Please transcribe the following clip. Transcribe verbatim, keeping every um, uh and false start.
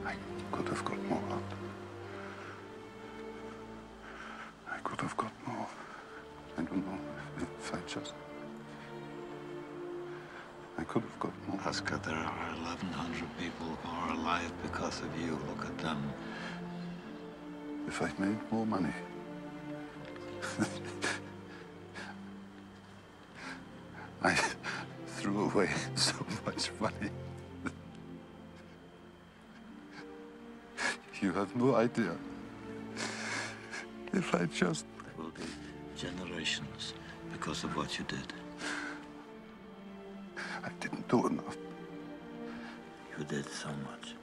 I could have got more out. I could have got more. I don't know if I just... I could have got more. Oscar, there are eleven hundred people who are alive because of you. Look at them. If I'd made more money... I threw away so much money. You have no idea. If I just... There will be generations because of what you did. I didn't do enough. You did so much.